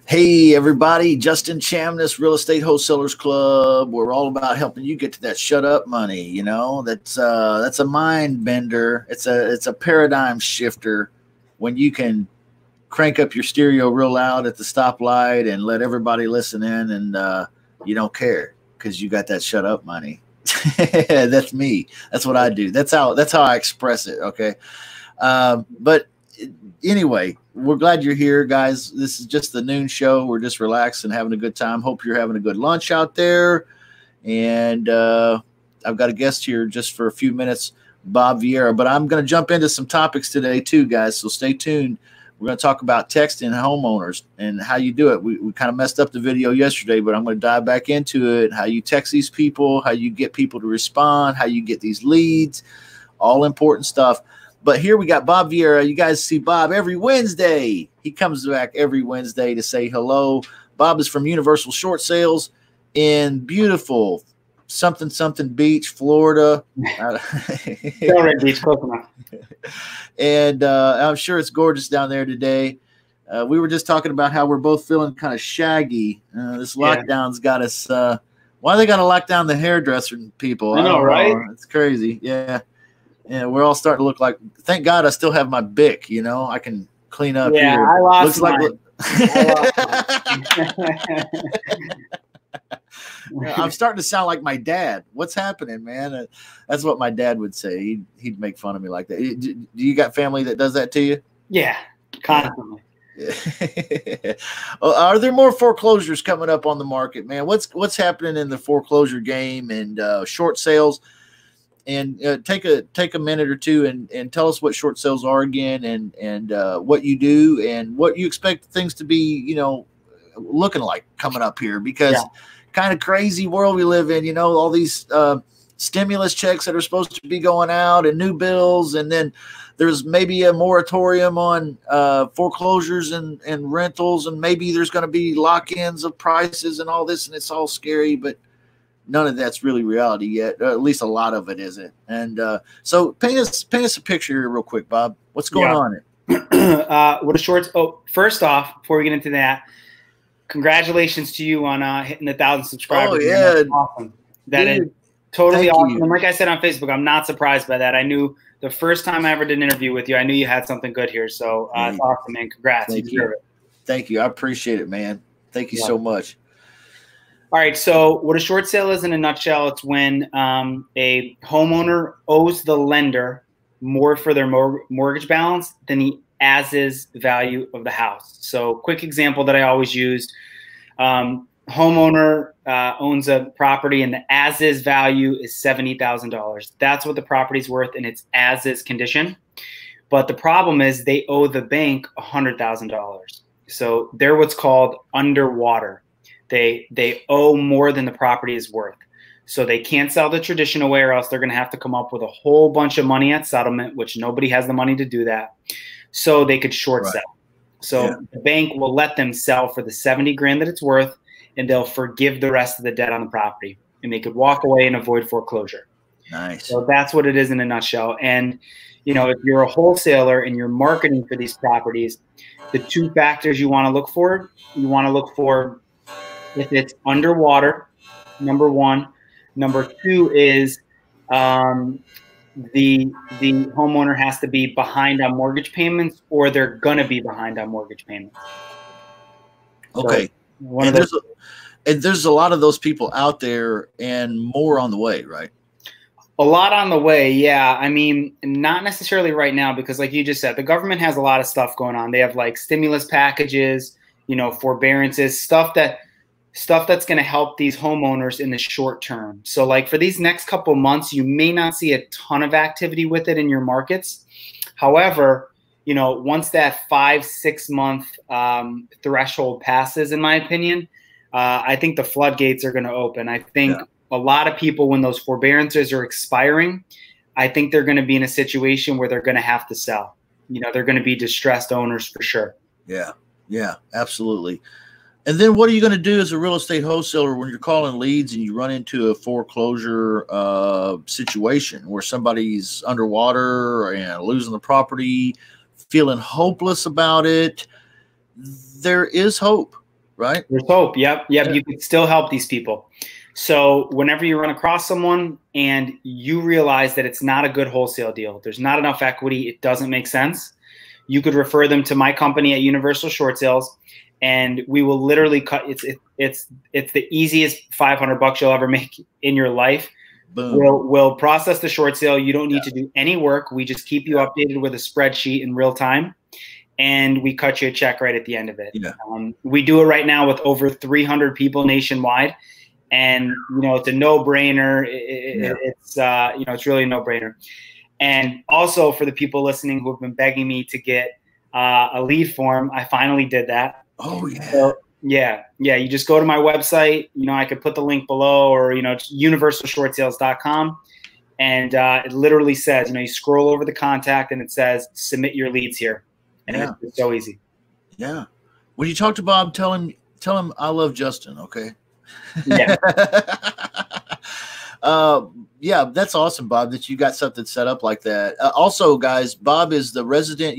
Hey everybody, Justin Chamness, Real Estate Wholesalers Club. We're all about helping you get to that shut up money. You know, that's a mind bender. It's a paradigm shifter when you can crank up your stereo real loud at the stoplight and let everybody listen in, and you don't care because you got that shut up money. That's me. That's what I do. That's how I express it. Okay. But anyway, we're glad you're here, guys. This is just the noon show. We're just relaxing, having a good time. Hope you're having a good lunch out there. And I've got a guest here just for a few minutes, Bob Vieira. But I'm going to jump into some topics today too, guys. So stay tuned. We're going to talk about texting homeowners and how you do it. We kind of messed up the video yesterday, but I'm going to dive back into it. How you text these people, how you get people to respond, how you get these leads, all important stuff. But here we got Bob Vieira. You guys see Bob every Wednesday. He comes back every Wednesday to say hello. Bob is from Universal Short Sales in beautiful something Beach, Florida. Delray Beach, close enough. And I'm sure it's gorgeous down there today. We were just talking about how we're both feeling kind of shaggy. This lockdown's got us. Why they got to lock down the hairdresser people? I know, right? It's crazy. Yeah. Yeah, we're all starting to look like. Thank God I still have my Bic. You know, I can clean up. Yeah, here. I lost Looks mine. I'm starting to sound like my dad. What's happening, man? That's what my dad would say. He'd make fun of me like that. Do you got family that does that to you? Yeah, constantly. Are there more foreclosures coming up on the market, man? What's happening in the foreclosure game and short sales? And take a minute or two and tell us what short sales are again, and what you do and what you expect things to be, you know, looking like coming up here, because kind of crazy world we live in, you know, all these stimulus checks that are supposed to be going out and new bills, and then there's maybe a moratorium on foreclosures and rentals, and maybe there's going to be lock-ins of prices and all this, and it's all scary, but none of that's really reality yet. At least a lot of it isn't. And so paint us a picture here real quick, Bob. What's going on? What a short. Oh, first off, before we get into that, congratulations to you on hitting 1,000 subscribers. Oh yeah, that's awesome. That is totally awesome. And like I said on Facebook, I'm not surprised by that. I knew the first time I ever did an interview with you, I knew you had something good here. So it's awesome, man. Congrats. Thank you. Thank you. I appreciate it, man. Thank you so much. All right, so what a short sale is in a nutshell, it's when a homeowner owes the lender more for their mortgage balance than the as-is value of the house. So quick example that I always use, homeowner owns a property and the as-is value is $70,000. That's what the property's worth in its as-is condition. But the problem is they owe the bank $100,000. So they're what's called underwater. They owe more than the property is worth. So they can't sell the tradition away, or else they're going to have to come up with a whole bunch of money at settlement, which nobody has the money to do that. So they could short sell. So the bank will let them sell for the 70 grand that it's worth, and they'll forgive the rest of the debt on the property, and they could walk away and avoid foreclosure. Nice. So that's what it is in a nutshell. And, you know, if you're a wholesaler and you're marketing for these properties, the two factors you want to look for, if it's underwater, number one. Number two is the homeowner has to be behind on mortgage payments, or they're going to be behind on mortgage payments. Okay. So there's a lot of those people out there and more on the way, right? A lot on the way, yeah. I mean, not necessarily right now, because like you just said, the government has a lot of stuff going on. They have like stimulus packages, you know, forbearances, stuff that's going to help these homeowners in the short term. So like for these next couple months, you may not see a ton of activity with it in your markets. However, you know, once that 5-6 month threshold passes, in my opinion, I think the floodgates are going to open. I think a lot of people, when those forbearances are expiring, I think they're going to be in a situation where they're going to have to sell. You know, they're going to be distressed owners for sure. Yeah, absolutely. And then what are you going to do as a real estate wholesaler when you're calling leads and you run into a foreclosure situation where somebody's underwater and losing the property, feeling hopeless about it? There is hope. right? There's hope. Yep. You can still help these people. So whenever you run across someone and you realize that it's not a good wholesale deal, there's not enough equity, it doesn't make sense, you could refer them to my company at Universal Short Sales, and we will literally cut. It's the easiest $500 you'll ever make in your life. Boom. We'll process the short sale. You don't need to do any work. We just keep you updated with a spreadsheet in real time, and we cut you a check right at the end of it. Yeah. We do it right now with over 300 people nationwide, and it's a no-brainer. It's it's really a no-brainer. And also for the people listening who have been begging me to get a lead form, I finally did that. Oh yeah. So, yeah. You just go to my website. I could put the link below, or it's universalshortsales.com, and it literally says, you scroll over the contact and it says submit your leads here, and it's so easy. Yeah. When you talk to Bob, tell him I love Justin. Okay. Yeah. Yeah, that's awesome, Bob, that you got something set up like that. Also, guys, Bob is the resident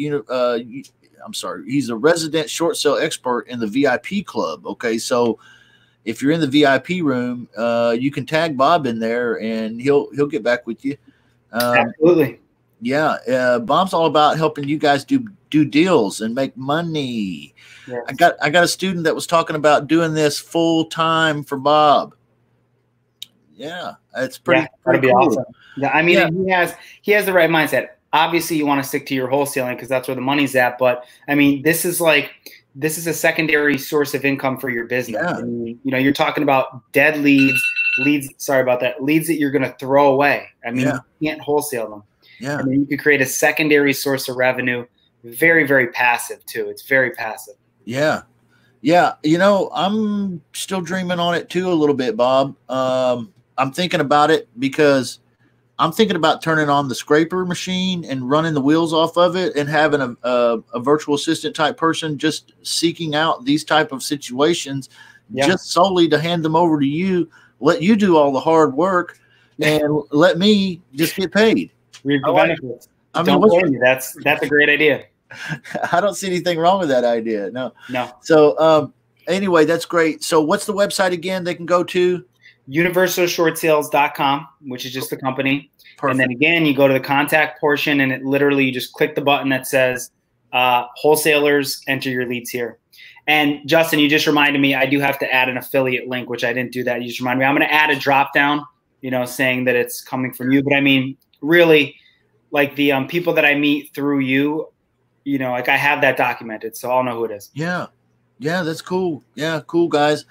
he's a resident short sale expert in the VIP club. Okay, so if you're in the VIP room, you can tag Bob in there, and he'll get back with you. Absolutely. Yeah, Bob's all about helping you guys do deals and make money. Yes. I got a student that was talking about doing this full time for Bob. Yeah, it's pretty that'd be cool. awesome. Yeah, I mean, he has the right mindset. Obviously, you want to stick to your wholesaling because that's where the money's at. But I mean, this is a secondary source of income for your business. Yeah. I mean, you're talking about dead leads. Sorry about that. Leads that you're going to throw away. I mean, you can't wholesale them. Yeah. I mean, you could create a secondary source of revenue. Very, very passive too. It's very passive. Yeah. Yeah. I'm still dreaming on it too a little bit, Bob. I'm thinking about it because I'm thinking about turning on the scraper machine and running the wheels off of it, and having a virtual assistant type person just seeking out these type of situations, just solely to hand them over to you, let you do all the hard work, and let me just get paid. Reap the benefits. That's a great idea. I don't see anything wrong with that idea. No. So anyway, that's great. So what's the website again they can go to? universalshortsales.com, which is just the company. Perfect. And then again, you go to the contact portion, and it literally, you just click the button that says wholesalers, enter your leads here. And Justin, you just reminded me, I do have to add an affiliate link, which I didn't do that. You just reminded me. I'm going to add a drop down, saying that it's coming from you. But I mean, really, like the people that I meet through you, like I have that documented, so I'll know who it is. Yeah. Yeah, that's cool. Yeah, cool, guys.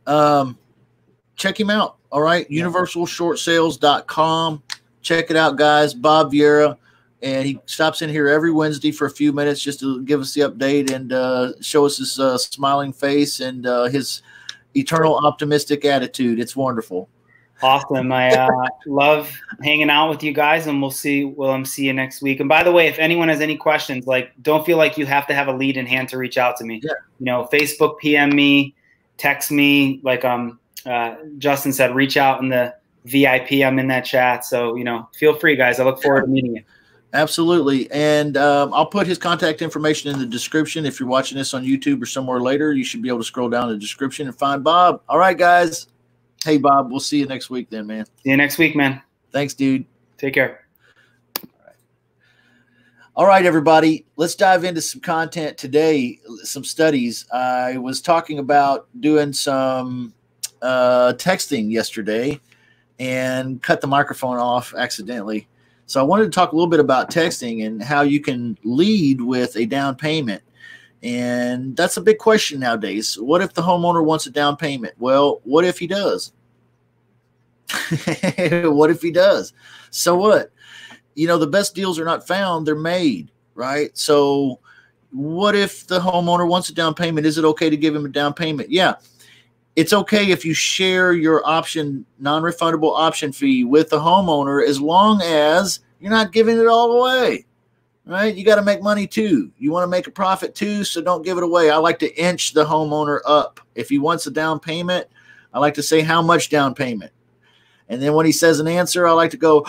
Check him out. All right. Universalshortsales.com. Check it out, guys. Bob Vieira. And he stops in here every Wednesday for a few minutes just to give us the update and show us his smiling face and his eternal optimistic attitude. It's wonderful. Awesome. I love hanging out with you guys, and we'll see you next week. And by the way, if anyone has any questions, don't feel like you have to have a lead in hand to reach out to me. Yeah. Facebook PM me, text me, Justin said, reach out in the VIP. I'm in that chat. So, feel free, guys. I look forward to meeting you. Absolutely. And I'll put his contact information in the description. If you're watching this on YouTube or somewhere later, you should be able to scroll down the description and find Bob. All right, guys. Hey, Bob, we'll see you next week then, man. See you next week, man. Thanks, dude. Take care. All right, everybody. Let's dive into some content today, some studies. I was talking about doing some texting yesterday and cut the microphone off accidentally. So I wanted to talk a little bit about texting and how you can lead with a down payment. And that's a big question nowadays. What if the homeowner wants a down payment? Well, what if he does? What if he does? So what? The best deals are not found, they're made, right? So what if the homeowner wants a down payment? Is it okay to give him a down payment? Yeah. It's okay if you share your option, non-refundable option fee with the homeowner, as long as you're not giving it all away, right? You got to make money too. You want to make a profit too, so don't give it away. I like to inch the homeowner up. If he wants a down payment, I like to say how much down payment. And then when he says an answer, I like to go,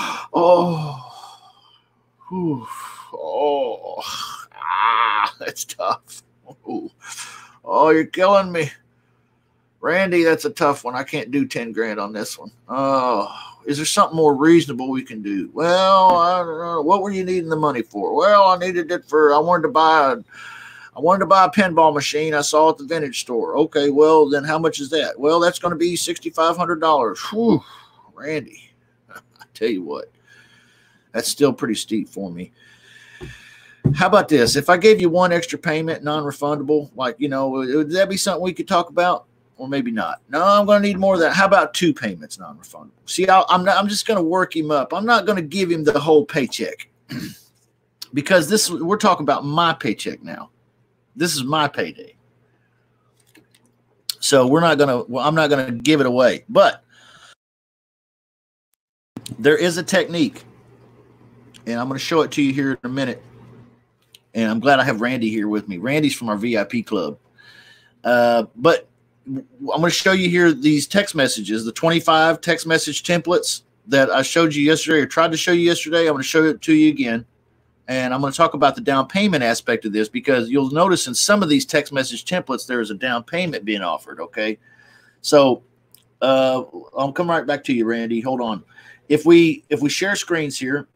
that's tough. Oh, you're killing me. Randy, that's a tough one. I can't do 10 grand on this one. Oh, is there something more reasonable we can do? Well, I don't know. What were you needing the money for? Well, I needed it for, I wanted to buy a pinball machine I saw at the vintage store. Okay, well, then how much is that? Well, that's going to be $6,500. Whew, Randy, I tell you what, that's still pretty steep for me. How about this? If I gave you one extra payment, non-refundable, like, would that be something we could talk about? Or maybe not. No, I'm going to need more of that. How about 2 payments non-refundable? See, I'm just going to work him up. I'm not going to give him the whole paycheck because we're talking about my paycheck now. This is my payday. So I'm not going to give it away. But there is a technique, and I'm going to show it to you here in a minute. And I'm glad I have Randy here with me. Randy's from our VIP club. But I'm going to show you here these text messages, the 25 text message templates that I showed you yesterday or tried to show you yesterday. I'm going to show it to you again. And I'm going to talk about the down payment aspect of this because you'll notice in some of these text message templates, there is a down payment being offered. Okay. So I'll come right back to you, Randy. Hold on. If we share screens here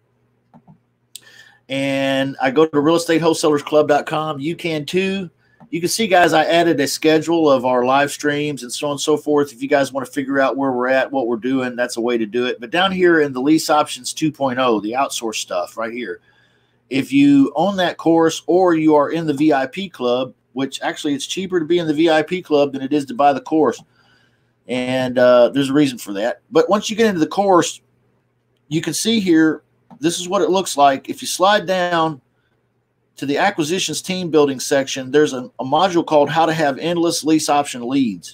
and I go to realestatewholesalersclub.com, you can too. You can see, guys, I added a schedule of our live streams and so on and so forth. If you guys want to figure out where we're at, what we're doing, that's a way to do it. But down here in the Lease Options 2.0, the outsource stuff right here, if you own that course or you are in the VIP club, which actually it's cheaper to be in the VIP club than it is to buy the course. And there's a reason for that. But once you get into the course, you can see here, this is what it looks like. If you slide down to the acquisitions team building section, there's a module called how to have endless lease option leads.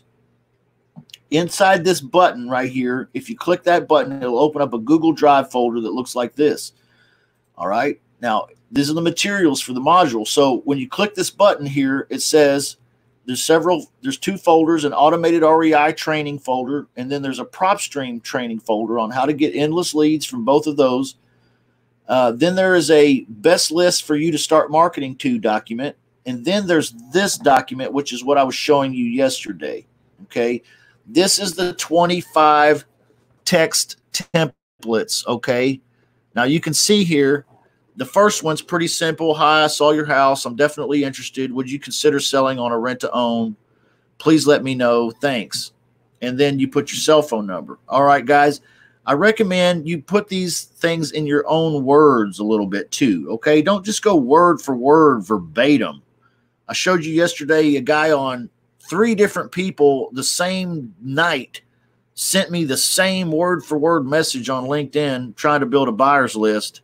Inside this button right here, if you click that button, it'll open up a Google Drive folder that looks like this. All right. Now, these are the materials for the module. So when you click this button here, it says there's 2 folders, an automated REI training folder, and then there's a PropStream training folder on how to get endless leads from both of those. Then there is a best list for you to start marketing to document. And then there's this document, which is what I was showing you yesterday. Okay. This is the 25 text templates. Okay. Now you can see here, the first one's pretty simple. Hi, I saw your house. I'm definitely interested. Would you consider selling on a rent to own? Please let me know. Thanks. And then you put your cell phone number. All right, guys. I recommend you put these things in your own words a little bit too, okay? Don't just go word for word verbatim. I showed you yesterday a guy on 3 different people the same night sent me the same word for word message on LinkedIn trying to build a buyer's list.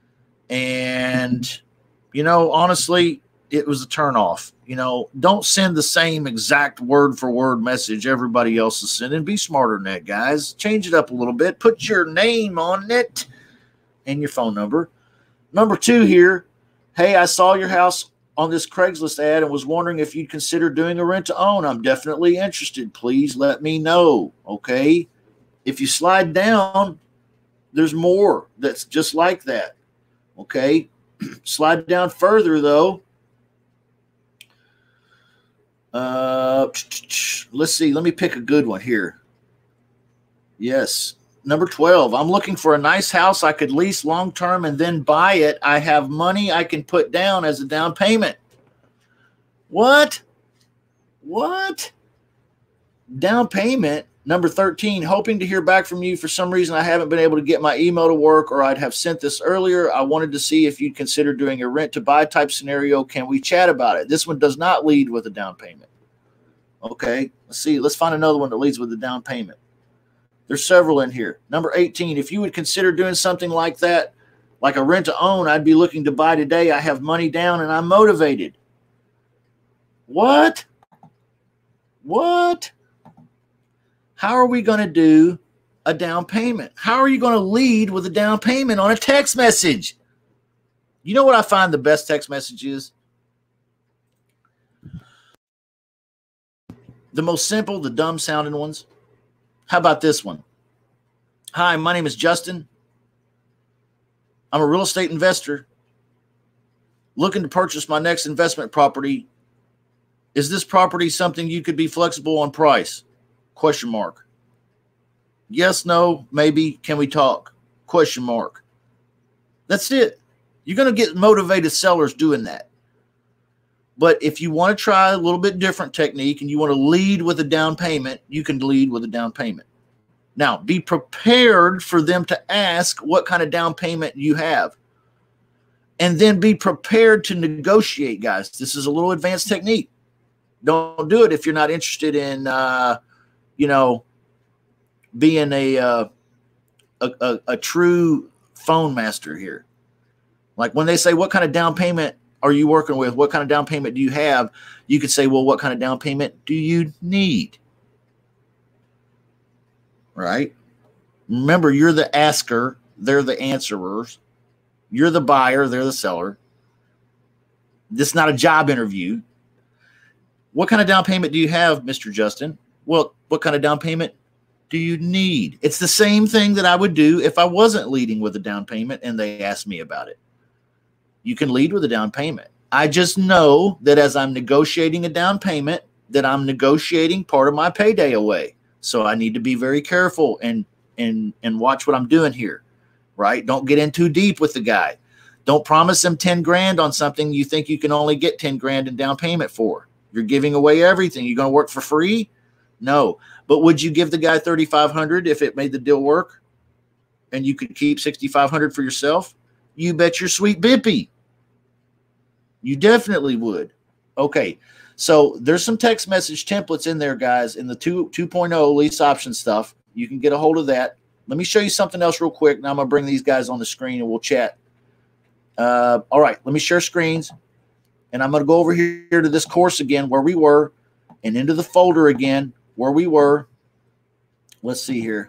And, honestly, it was a turnoff. Don't send the same exact word for word message everybody else is sending. Be smarter than that, guys. Change it up a little bit. Put your name on it and your phone number. Number 2 here. Hey, I saw your house on this Craigslist ad and was wondering if you'd consider doing a rent to own. I'm definitely interested. Please let me know. Okay. If you slide down, there's more that's just like that. Okay. Slide down further though. Let's see. Let me pick a good one here. Yes. Number 12. I'm looking for a nice house I could lease long-term and then buy it. I have money I can put down as a down payment. What? Down payment. Number 13. Hoping to hear back from you. For some reason, I haven't been able to get my email to work, or I'd have sent this earlier. I wanted to see if you'd consider doing a rent to buy type scenario. Can we chat about it? This one does not lead with a down payment. Okay. Let's see. Let's find another one that leads with a down payment. There's several in here. Number 18, if you would consider doing something like that, like a rent to own, I'd be looking to buy today. I have money down and I'm motivated. What? How are we going to do a down payment? How are you going to lead with a down payment on a text message? You know what I find the best text message is? The most simple, the dumb sounding ones. How about this one? Hi, my name is Justin. I'm a real estate investor looking to purchase my next investment property. Is this property something you could be flexible on price? Question mark. Yes, no, maybe. Can we talk? Question mark. That's it. You're going to get motivated sellers doing that. But if you want to try a little bit different technique and you want to lead with a down payment, you can lead with a down payment. Now, be prepared for them to ask what kind of down payment you have. And then be prepared to negotiate, guys. This is a little advanced technique. Don't do it if you're not interested in, being a true phone master here. Like when they say, what kind of down payment are you working with? What kind of down payment do you have? You could say, well, what kind of down payment do you need? Right? Remember, you're the asker. They're the answerers. You're the buyer. They're the seller. This is not a job interview. What kind of down payment do you have, Mr. Justin? Well, what kind of down payment do you need? It's the same thing that I would do if I wasn't leading with a down payment and they asked me about it. You can lead with a down payment. I just know that as I'm negotiating a down payment, that I'm negotiating part of my payday away. So I need to be very careful and watch what I'm doing here, right? Don't get in too deep with the guy. Don't promise him 10 grand on something you think you can only get 10 grand in down payment for. You're giving away everything. You're going to work for free? No. But would you give the guy $3,500 if it made the deal work and you could keep $6,500 for yourself? You bet your sweet bippy. You definitely would. Okay. So there's some text message templates in there, guys, in the 2.0 lease option stuff. You can get a hold of that. Let me show you something else real quick. Now I'm going to bring these guys on the screen and we'll chat. All right. Let me share screens. And I'm going to go over here to this course again where we were and into the folder again where we were. Let's see here.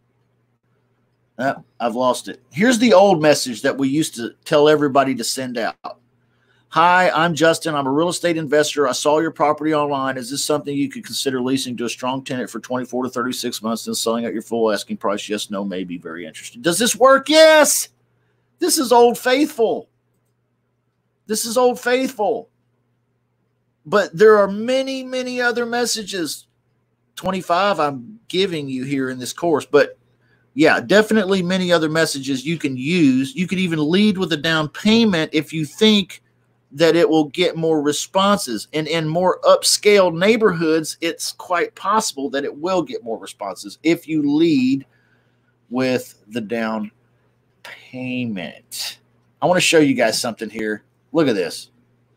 I've lost it. Here's the old message that we used to tell everybody to send out. Hi, I'm Justin. I'm a real estate investor. I saw your property online. Is this something you could consider leasing to a strong tenant for 24 to 36 months and selling at your full asking price? Yes, no, maybe. Very interested. Does this work? Yes. This is Old Faithful. This is Old Faithful. But there are many, many other messages. 25 I'm giving you here in this course. But yeah, definitely many other messages you can use. You could even lead with a down payment if you think that it will get more responses. And in more upscale neighborhoods, it's quite possible that it will get more responses if you lead with the down payment. I want to show you guys something here. Look at this.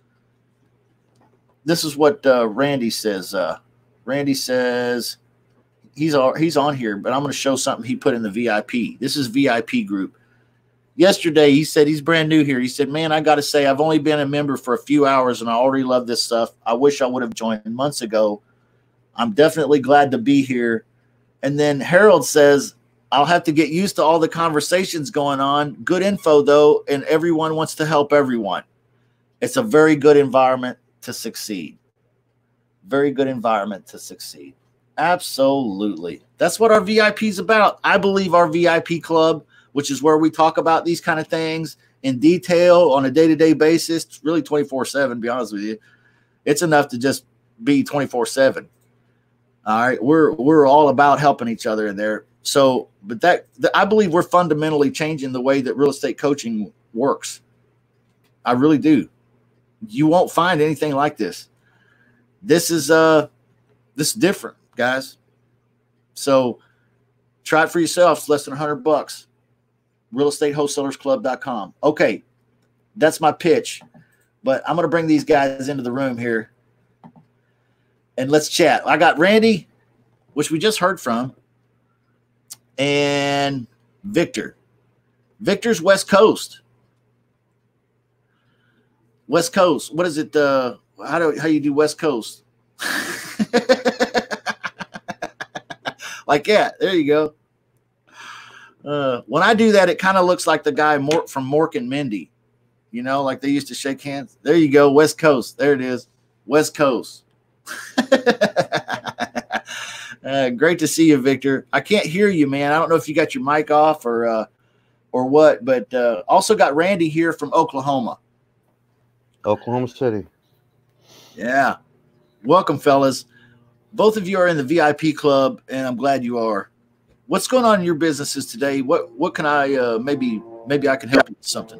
This is what Randy says. Randy says he's on here, but I'm going to show something he put in the VIP. This is VIP group. Yesterday, he said he's brand new here. He said, man, I got to say, I've only been a member for a few hours, and I already love this stuff. I wish I would have joined months ago. I'm definitely glad to be here. And then Harold says, I'll have to get used to all the conversations going on. Good info, though, and everyone wants to help everyone. It's a very good environment to succeed. Very good environment to succeed. Absolutely. That's what our VIP is about. I believe our VIP club, which is where we talk about these kind of things in detail on a day-to-day basis. It's really 24/7, to be honest with you. It's enough to just be 24/7. All right. We're all about helping each other in there. So, but I believe we're fundamentally changing the way that real estate coaching works. I really do. You won't find anything like this. This is different, guys. So try it for yourself. It's less than $100. RealestateWholesalerSclub.com. Okay, that's my pitch. But I'm going to bring these guys into the room here. And let's chat. I got Randy, which we just heard from, and Victor. Victor's West Coast. West Coast. What is it? How you do West Coast? Like that. There you go. When I do that, it kind of looks like the guy from Mork and Mindy. You know, like they used to shake hands. There you go. West Coast. There it is. West Coast. Great to see you, Victor. I can't hear you, man. I don't know if you got your mic off or what, but also got Randy here from Oklahoma. Oklahoma City. Yeah. Welcome, fellas. both of you are in the VIP club, and I'm glad you are. What's going on in your businesses today? What can I maybe I can help you with something?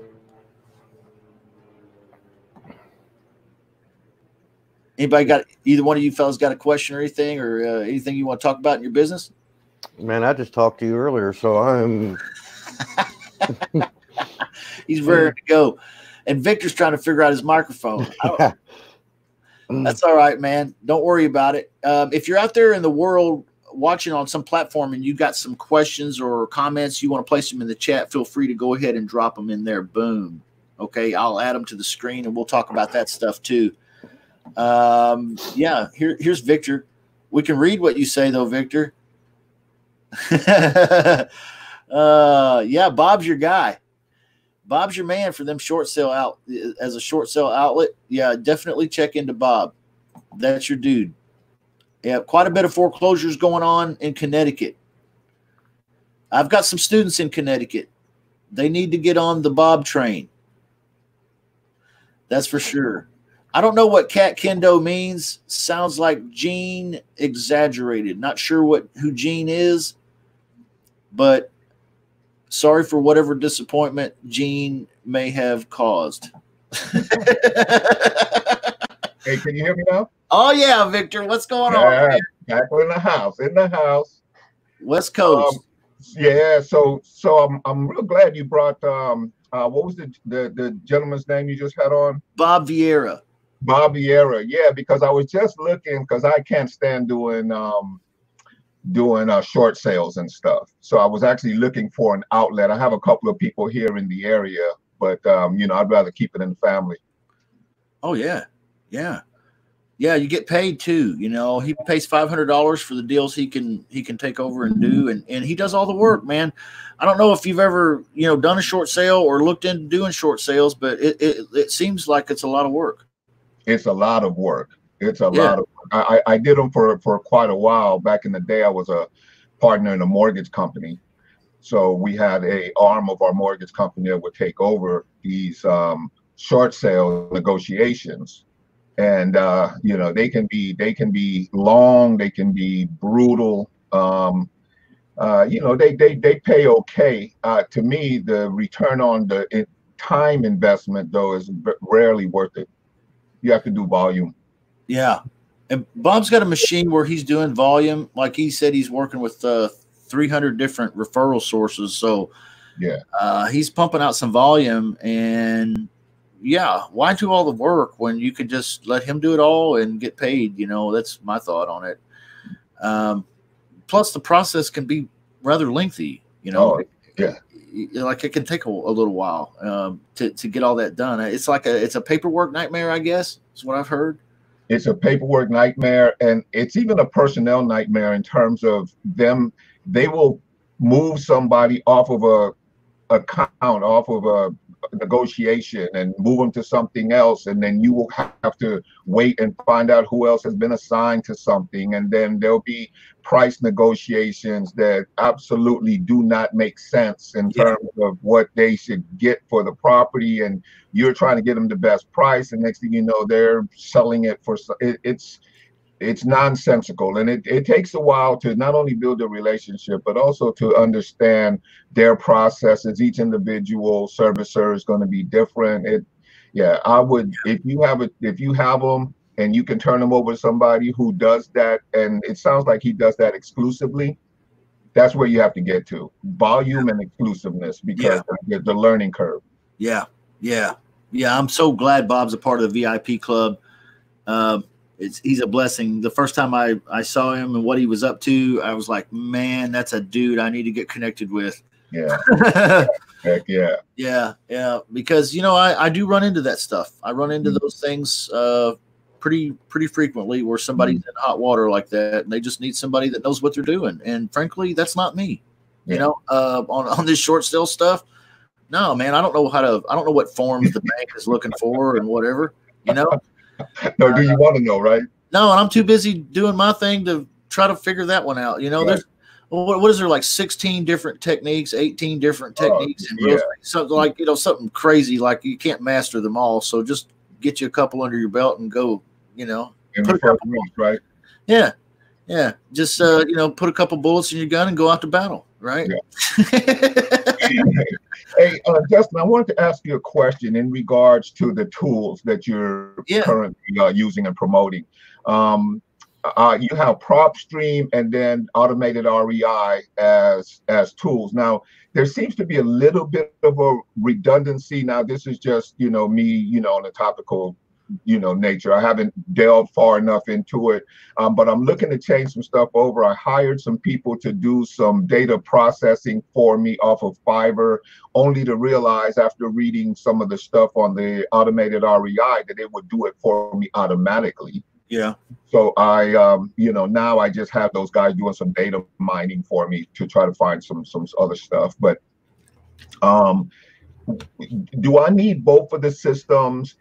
Anybody got, either one of you fellas got a question or anything, or anything you want to talk about in your business? Man, I just talked to you earlier, so I'm. He's ready to go, and Victor's trying to figure out his microphone. That's all right, man. Don't worry about it. If you're out there in the world watching on some platform and you got some questions or comments, you want to place them in the chat, feel free to go ahead and drop them in there. Boom. Okay, I'll add them to the screen, and we'll talk about that stuff too. Yeah, here's Victor. We can read what you say though, Victor. Yeah, Bob's your guy. Bob's your man for them short sale out as a short sale outlet. Yeah, definitely check into Bob. That's your dude. Yeah, quite a bit of foreclosures going on in Connecticut. I've got some students in Connecticut. They need to get on the Bob train. That's for sure. I don't know what Cat Kendo means. Sounds like Gene exaggerated. Not sure who Gene is, but sorry for whatever disappointment Gene may have caused. Hey, can you hear me now? Oh yeah, Victor, what's going on? Man? Back in the house. West Coast. Yeah, so I'm real glad you brought what was the gentleman's name you just had on? Bob Vieira. Bob Vieira, yeah, because I was just looking, because I can't stand doing short sales and stuff. So I was actually looking for an outlet. I have a couple of people here in the area, but you know, I'd rather keep it in the family. Oh yeah, yeah. Yeah, you get paid too. You know, he pays $500 for the deals he can take over and do, and he does all the work, man. I don't know if you've ever, you know, done a short sale or looked into doing short sales, but it seems like it's a lot of work. It's a lot of work. It's a lot of work. I did them for quite a while. Back in the day, I was a partner in a mortgage company. So we had a arm of our mortgage company that would take over these short sale negotiations. And you know, they can be long, they can be brutal. You know, they pay okay. To me, the return on the time investment though is rarely worth it. You have to do volume. Yeah, and Bob's got a machine where he's doing volume. Like he said, he's working with 300 different referral sources. So yeah, he's pumping out some volume. And yeah, why do all the work when you could just let him do it all and get paid? You know, that's my thought on it. Plus, the process can be rather lengthy. You know, yeah, like it can take a little while to get all that done. It's like it's a paperwork nightmare, I guess, is what I've heard. It's a paperwork nightmare, and it's even a personnel nightmare in terms of them. They will move somebody off of a account, off of a negotiation, and move them to something else, and then you will have to wait and find out who else has been assigned to something, and then there'll be price negotiations that absolutely do not make sense in terms of what they should get for the property, and you're trying to get them the best price, and next thing you know, they're selling it for it's nonsensical. And it takes a while to not only build a relationship, but also to understand their processes. Each individual servicer is going to be different. I would, if you have them and you can turn them over to somebody who does that, and it sounds like he does that exclusively, that's where you have to get to. Volume and exclusiveness, because the learning curve. Yeah. I'm so glad Bob's a part of the VIP club. He's a blessing. The first time I saw him and what he was up to, I was like, man, that's a dude I need to get connected with. Yeah. Heck yeah. Yeah. Because, you know, I do run into that stuff. I run into those things pretty frequently, where somebody's in hot water like that and they just need somebody that knows what they're doing. And frankly, that's not me. You know, on this short sale stuff. No, man, I don't know what forms the bank is looking for and whatever, you know. No, do you want to know, right? No, and I'm too busy doing my thing to try to figure that one out. You know, there's what is there, like 16 different techniques, 18 different techniques in real estate, something like, you know, something crazy, like you can't master them all. So just get you a couple under your belt and go, you know. And put a couple, right? Yeah. Yeah, just put a couple bullets in your gun and go out to battle, right? Yeah. Hey, Justin, I wanted to ask you a question in regards to the tools that you're currently using and promoting. You have PropStream and then Automated REI as tools. Now, there seems to be a little bit of a redundancy. Now, this is just me, on a topical nature. I haven't delved far enough into it, but I'm looking to change some stuff over. I hired some people to do some data processing for me off of Fiverr, only to realize after reading some of the stuff on the Automated REI that it would do it for me automatically. Yeah. So I, now I just have those guys doing some data mining for me to try to find some other stuff. But do I need both of the systems?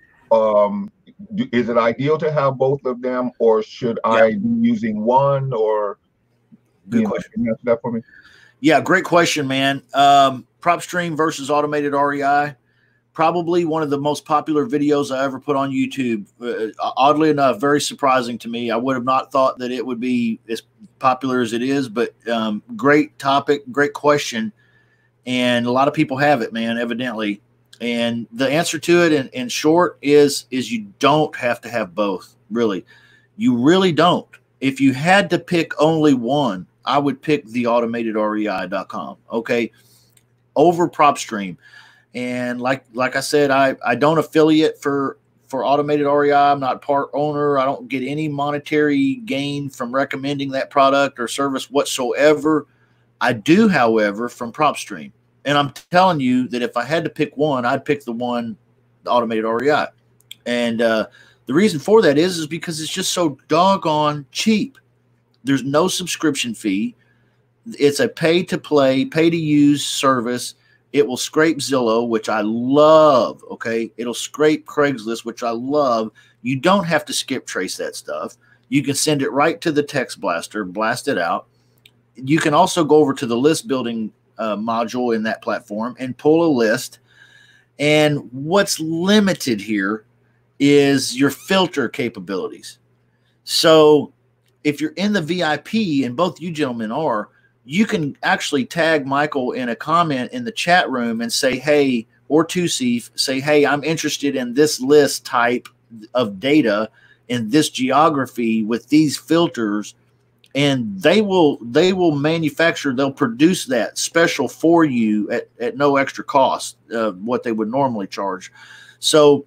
Is it ideal to have both of them, or should I be using one? Or good question. Can you answer that for me? Yeah, great question, man. PropStream versus Automated REI, probably one of the most popular videos I ever put on YouTube. Oddly enough, very surprising to me. I would have not thought that it would be as popular as it is, but great topic, great question, and a lot of people have it, man, evidently. And the answer to it in short is you don't have to have both, really. You really don't. If you had to pick only one, I would pick the automatedrei.com, okay, over PropStream. And like I said, I don't affiliate for Automated REI. I'm not part owner. I don't get any monetary gain from recommending that product or service whatsoever. I do, however, from PropStream. And I'm telling you that if I had to pick one, I'd pick the Automated REI. And the reason for that is because it's just so doggone cheap. There's no subscription fee. It's a pay-to-play, pay-to-use service. It will scrape Zillow, which I love, okay? It'll scrape Craigslist, which I love. You don't have to skip trace that stuff. You can send it right to the text blaster, blast it out. You can also go over to the list building module in that platform and pull a list. And what's limited here is your filter capabilities. So if you're in the VIP, and both you gentlemen are, you can actually tag Michael in a comment in the chat room and say, hey, or Tusif, say, hey, I'm interested in this list type of data in this geography with these filters. And they will manufacture, they'll produce that special for you at no extra cost, what they would normally charge. So,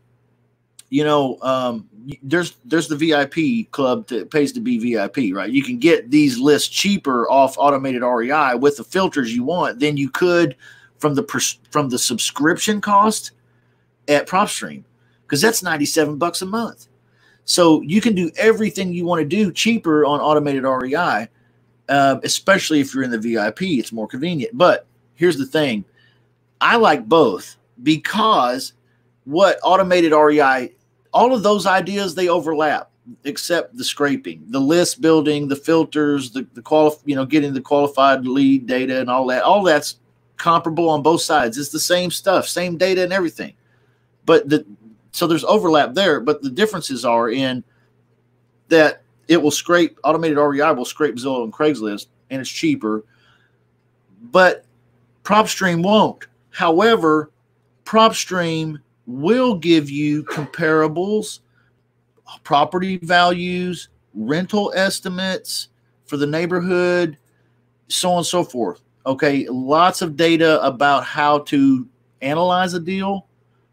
there's the VIP club that pays to be VIP, right? You can get these lists cheaper off Automated REI with the filters you want than you could from the subscription cost at PropStream, because that's $97 a month. So you can do everything you want to do cheaper on Automated REI, especially if you're in the VIP. It's more convenient. But here's the thing. I like both because what Automated REI, all of those ideas, they overlap except the scraping, the list building, the filters, getting the qualified lead data and all that. All that's comparable on both sides. It's the same stuff, same data and everything. But so there's overlap there, but the differences are in that it will scrape, Automated REI will scrape Zillow and Craigslist, and it's cheaper, but PropStream won't. However, PropStream will give you comparables, property values, rental estimates for the neighborhood, so on and so forth. Okay, lots of data about how to analyze a deal,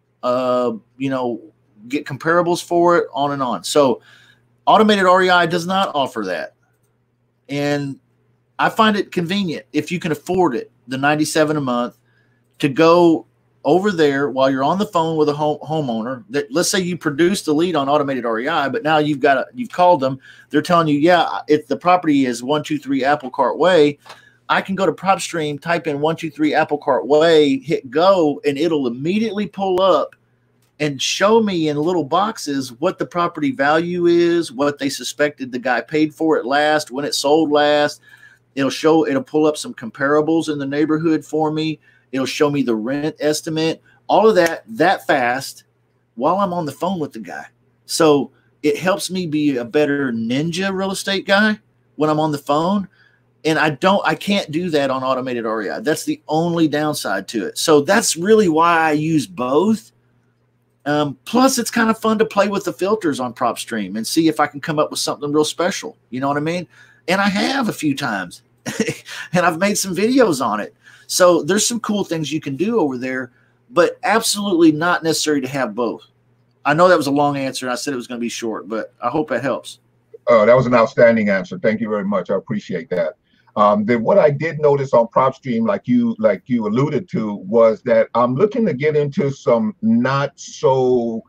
get comparables for it, on and on. So Automated REI does not offer that. And I find it convenient, if you can afford it, the $97 a month, to go over there while you're on the phone with a homeowner. That, let's say you produced the lead on Automated REI, but now you've called them. They're telling you, yeah, if the property is 123 Apple Cart Way, I can go to PropStream, type in 123 Apple Cart Way, hit go, and it'll immediately pull up and show me in little boxes what the property value is, what they suspected the guy paid for it last, when it sold last. It'll pull up some comparables in the neighborhood for me. It'll show me the rent estimate, all of that fast while I'm on the phone with the guy. So it helps me be a better ninja real estate guy, when I'm on the phone. And I can't do that on automated REI. That's the only downside to it. So that's really why I use both. Plus, it's kind of fun to play with the filters on PropStream and see if I can come up with something real special. You know what I mean? And I have a few times, and I've made some videos on it. So there's some cool things you can do over there, but absolutely not necessary to have both. I know that was a long answer. I said it was going to be short, but I hope that helps. That was an outstanding answer. Thank you very much. I appreciate that. Then what I did notice on PropStream, like you alluded to, was that I'm looking to get into some not so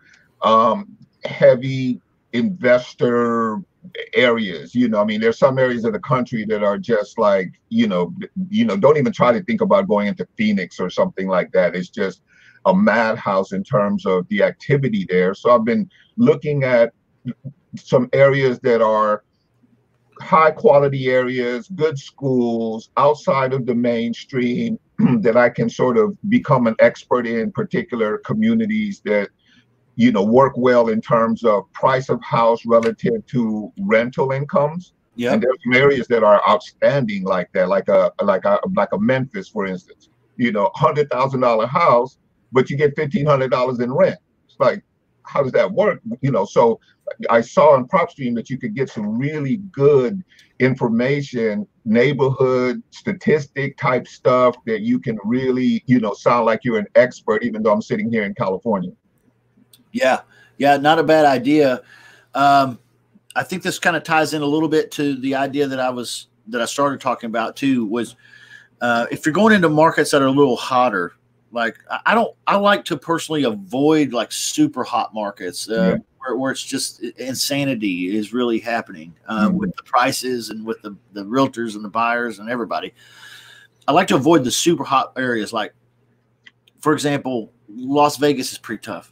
heavy investor areas. You know, I mean, there's some areas of the country that are just like, don't even try to think about going into Phoenix or something like that. It's just a madhouse in terms of the activity there. So I've been looking at some areas that are high quality areas, good schools outside of the mainstream that I can sort of become an expert in, particular communities that, work well in terms of price of house relative to rental incomes. Yeah. And there's some areas that are outstanding like that, like a Memphis, for instance, $100,000 house, but you get $1,500 in rent. It's like, how does that work? So I saw on PropStream that you could get some really good information, neighborhood statistic type stuff that you can really, sound like you're an expert, even though I'm sitting here in California. Yeah, not a bad idea. I think this kind of ties in a little bit to the idea that I started talking about too, was if you're going into markets that are a little hotter, like I like to personally avoid like super hot markets where it's just insanity is really happening with the prices and with the realtors and the buyers and everybody. I like to avoid the super hot areas. Like, for example, Las Vegas is pretty tough.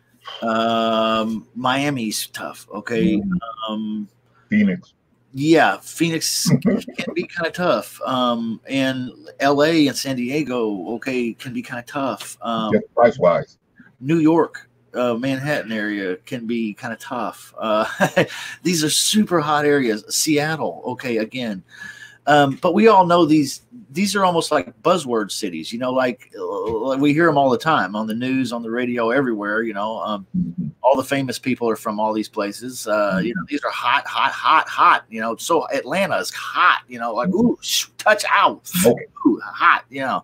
Miami's tough. Okay. Phoenix. Yeah, Phoenix can be kind of tough. And LA and San Diego, okay, can be kind of tough. Just price-wise. New York, Manhattan area can be kind of tough. These are super hot areas. Seattle, okay, again. But we all know these are almost like buzzword cities, like we hear them all the time on the news, on the radio, everywhere, all the famous people are from all these places. These are hot, so Atlanta is hot, like, ooh, touch out, ooh, hot,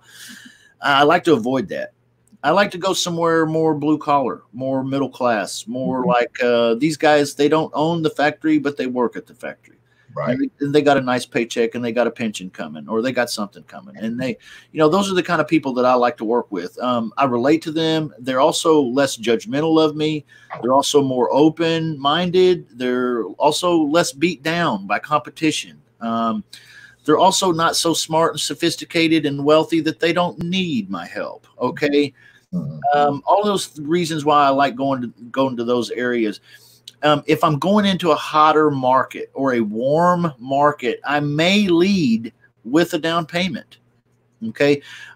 I like to avoid that. I like to go somewhere more blue collar, more middle class, more like these guys, they don't own the factory, but they work at the factory. Right. And they got a nice paycheck and they got a pension coming, or they got something coming. And they, those are the kind of people that I like to work with. I relate to them. They're also less judgmental of me. They're also more open-minded. They're also less beat down by competition. They're also not so smart and sophisticated and wealthy that they don't need my help. Okay. All those reasons why I like going to those areas. If I'm going into a hotter market or a warm market, I may lead with a down payment, okay?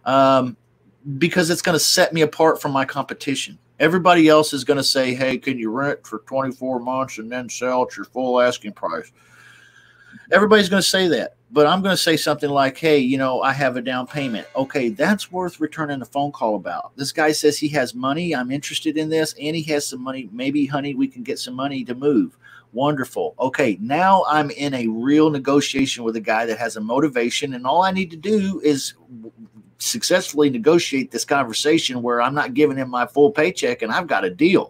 Because it's going to set me apart from my competition. Everybody else is going to say, hey, can you rent for 24 months and then sell at your full asking price? Everybody's going to say that. But I'm going to say something like, hey, I have a down payment. Okay, that's worth returning a phone call about. This guy says he has money. I'm interested in this, and he has some money. Maybe, honey, we can get some money to move. Wonderful. Okay, now I'm in a real negotiation with a guy that has a motivation, and all I need to do is successfully negotiate this conversation where I'm not giving him my full paycheck, and I've got a deal.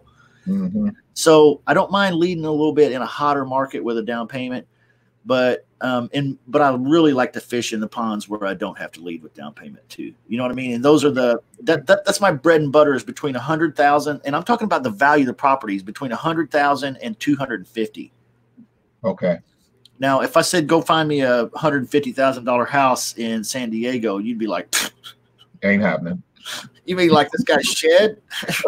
So I don't mind leading a little bit in a hotter market with a down payment. But I really like to fish in the ponds where I don't have to lead with down payment too. You know what I mean? And those are that's my bread and butter is between 100,000, and I'm talking about the value of the properties between 100,000 and 250. Okay. Now, if I said go find me a $150,000 house in San Diego, you'd be like, ain't happening. You mean like this guy's shed?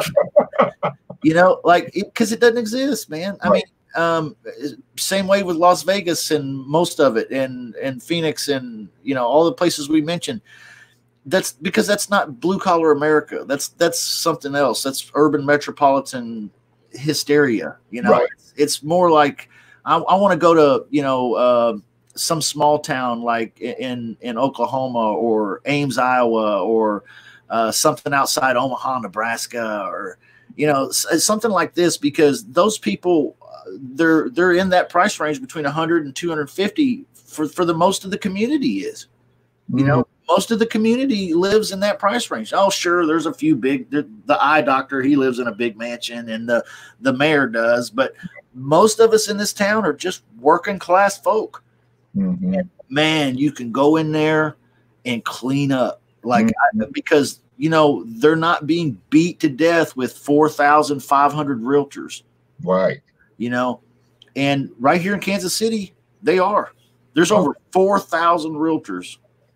Because it doesn't exist, man. I mean. Same way with Las Vegas and most of it and Phoenix and all the places we mentioned. That's because that's not blue collar America. That's something else. That's urban metropolitan hysteria. Right. It's more like I want to go to some small town like in Oklahoma or Ames, Iowa, or something outside Omaha, Nebraska, or something like this, because those people they're in that price range between 100 and 250 for the most of the community is. Most of the community lives in that price range. Oh, sure, there's a few big. The eye doctor, he lives in a big mansion, and the mayor does. But most of us in this town are just working class folk. And man, you can go in there and clean up, because they're not being beat to death with 4,500 realtors, right? And right here in Kansas City, they are. There's over 4,000 realtors.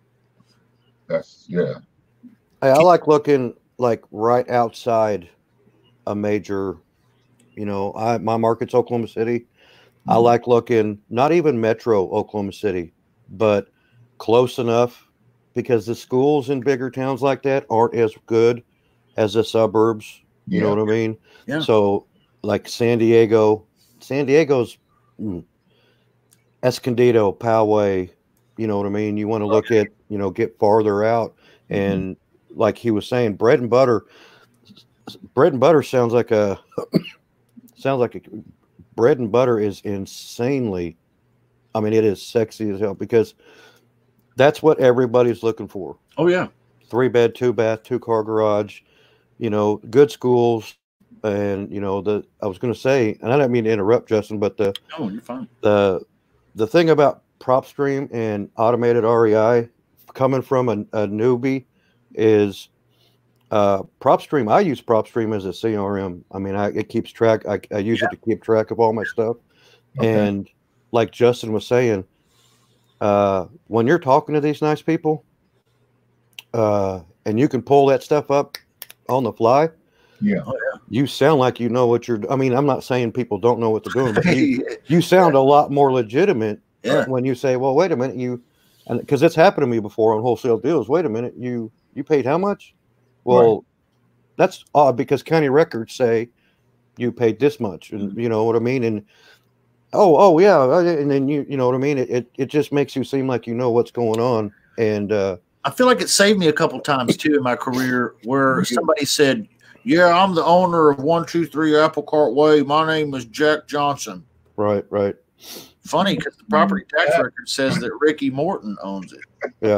Hey, I like looking like right outside a major, my market's Oklahoma City. I like looking not even metro Oklahoma City, but close enough, because the schools in bigger towns like that aren't as good as the suburbs. You know what I mean? Yeah. So like San Diego's Escondido, Poway, you know what I mean? You want to look at, get farther out. And like he was saying, bread and butter sounds like bread and butter is insanely, it is sexy as hell, because that's what everybody's looking for. Oh yeah. 3-bed, 2-bath, 2-car garage, good schools. And, I was going to say, and I didn't mean to interrupt, Justin, but no, you're fine. The thing about PropStream and automated REI, coming from a newbie, is PropStream. I use PropStream as a CRM. It keeps track. I use it to keep track of all my stuff. Okay. And like Justin was saying, when you're talking to these nice people, and you can pull that stuff up on the fly, you sound like you know what you're. I'm not saying people don't know what they're doing, but you sound a lot more legitimate when you say, "Well, wait a minute, because it's happened to me before on wholesale deals. Wait a minute, you paid how much? Well, that's odd, because county records say you paid this much, and you know what I mean. And oh yeah, and then you know what I mean. It just makes you seem like you know what's going on. And I feel like it saved me a couple times too in my career, where somebody said, "Yeah, I'm the owner of 123 Apple Cart Way. My name is Jack Johnson." Right. Funny, because the property tax record says that Ricky Morton owns it. Yeah,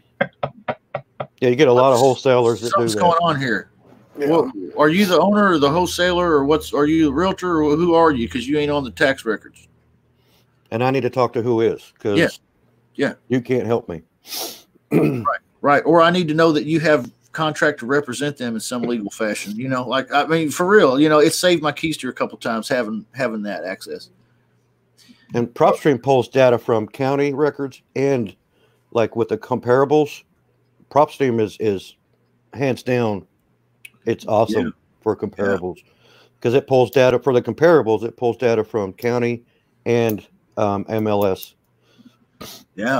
you get a lot of wholesalers that do that. What's going on here? Yeah. Well, are you the owner or the wholesaler, or are you the realtor, or who are you? Because you ain't on the tax records. And I need to talk to who is, because you can't help me. Right. Or I need to know that you have contract to represent them in some legal fashion. For real. It saved my keister a couple times having that access. And PropStream pulls data from county records, and like with the comparables, PropStream is hands down, it's awesome for comparables, because it pulls data for the comparables. It pulls data from county and MLS. Yeah.